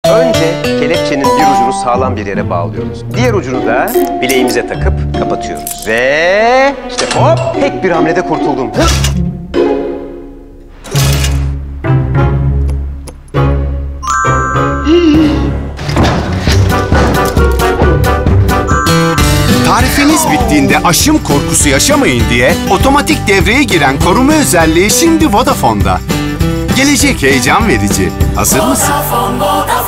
Önce kelepçenin bir ucunu sağlam bir yere bağlıyoruz. Diğer ucunu da bileğimize takıp kapatıyoruz. Ve işte hop, tek bir hamlede kurtuldum. Tarifiniz bittiğinde aşım korkusu yaşamayın diye otomatik devreye giren koruma özelliği şimdi Vodafone'da. Gelecek heyecan verici. Hazır mısın?